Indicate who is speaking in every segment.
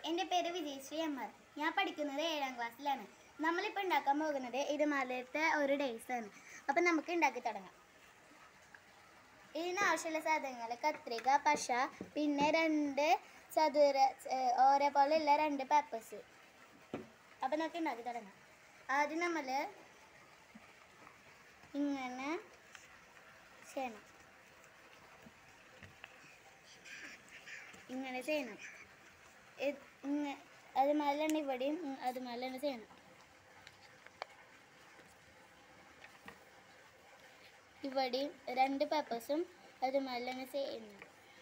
Speaker 1: എൻ്റെ പേര് വിജയശ്രീ അമ്മർ. ഞാൻ പഠിക്കുന്നത് 7ാം ക്ലാസ്സിലാണ്. നമ്മളിപ്പോൾ ഉണ്ടാക്കാൻ പോകുന്നത് ഇതുമാലത്തെ ഒരു ഡേയ്സാണ്. അപ്പം നമുക്ക് ഉണ്ടാക്കി തുടങ്ങാം. ഇതിനാവശ്യമുള്ള സാധനങ്ങൾ കത്രിക, പശ, പിന്നെ 2 ചതുര ഓരോ പോലെയുള്ള 2 പേപ്പേഴ്സ്. അപ്പം നമുക്ക് ഉണ്ടാക്കി തുടങ്ങാം. ആദ്യം നമ്മൾ ഇങ്ങനെ ചെയ്യണം. ഇങ്ങനെ ചെയ്യണം. അതുപോലെ തന്നെ ഇവിടെയും അതുപോലെ തന്നെ ചെയ്യണം. ഇവിടെയും 2 പേപ്പേഴ്സും അതുപോലെ തന്നെ ചെയ്യുന്നു.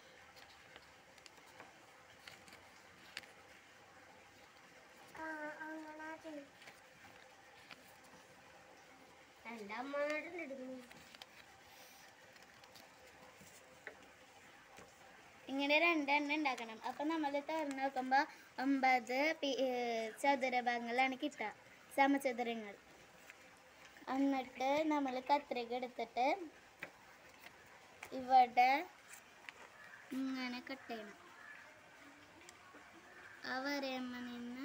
Speaker 1: ഇങ്ങനെ 2 എണ്ണം ഉണ്ടാക്കണം. അപ്പം നമ്മൾ തുറന്ന് നോക്കുമ്പോൾ 9 ചതുരഭാഗങ്ങളാണ് കിട്ടുക, സമചതുരങ്ങൾ. എന്നിട്ട് നമ്മൾ കത്രിക എടുത്തിട്ട് ഇവിടെ ഇങ്ങനെ കട്ട് ചെയ്യണം. ആ വരയമ്മ നിന്ന്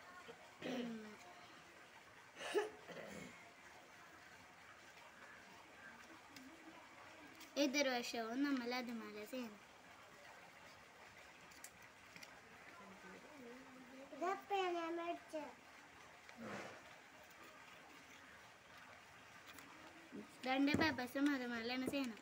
Speaker 1: എതിർവശവും നമ്മൾ അതുപോലെ ചെയ്യണം. രണ്ട് പേപ്പേഴ്സും അതുപോലെയാണ് ചെയ്യണം.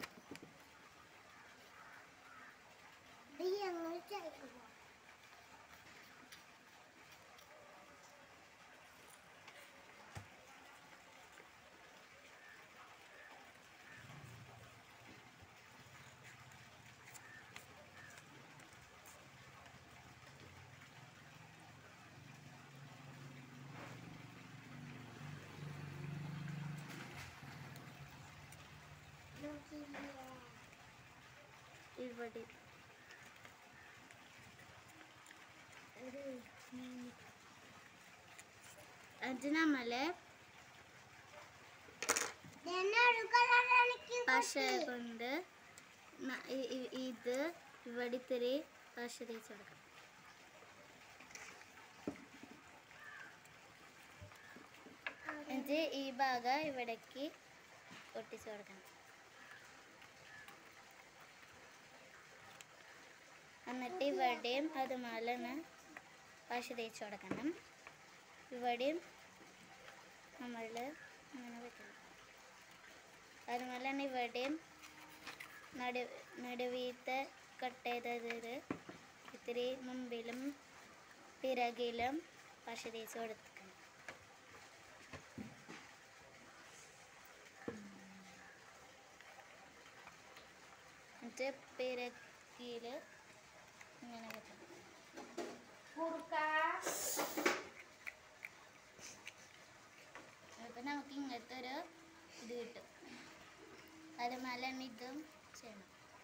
Speaker 1: ഇവിടെ അത് നമ്മൾ പശ കൊണ്ട് ഇത് ഇവിടെ ഇത്തിരി പശ തേച്ച് കൊടുക്കാം. എന്നിട്ട് ഈ ഭാഗം ഇവിടേക്ക് ഒട്ടിച്ചു കൊടുക്കണം. എന്നിട്ട് ഇവിടെയും അതുപോലെ തന്നെ പശ തേച്ച് കൊടുക്കണം. ഇവിടെയും നമ്മൾ ഇങ്ങനെ വെക്കണം. അതുപോലെ തന്നെ ഇവിടെയും നടുവീത്തെ കട്ട് ചെയ്തത് ഇത്തിരി മുമ്പിലും പിറകിലും പശ തേച്ച് കൊടുക്കണം. എന്നിട്ട് പിറകിൽ ഇങ്ങനെ വെക്കണം. അപ്പം നമുക്ക് ഇങ്ങനത്തെ ഒരു ഇത് കിട്ടും. അതുപോലെ തന്നെ ഇതും ചെയ്യണം.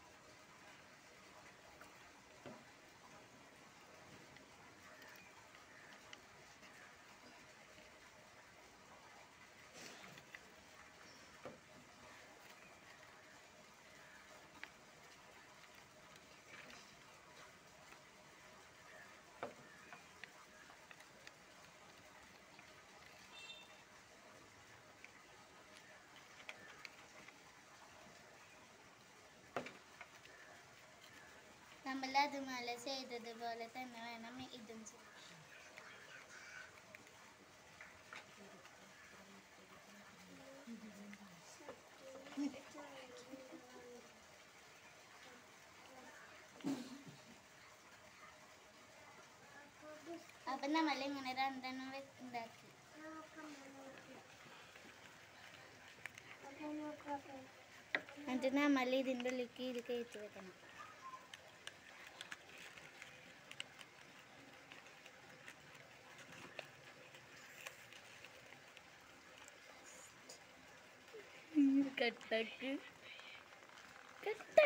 Speaker 1: നമ്മൾ അതുപോലെ ചെയ്തതുപോലെ തന്നെ വേണം ഇതും ചെയ്യാൻ. അപ്പം നമ്മൾ ഇങ്ങനെ 2 എണ്ണം ഉണ്ടാക്കി. എന്നിട്ട് നമ്മൾ ഇതിൻ്റെ ഉള്ളിലേക്ക് ഇത് കയറ്റി വെക്കണം. കട്ടാക്ക്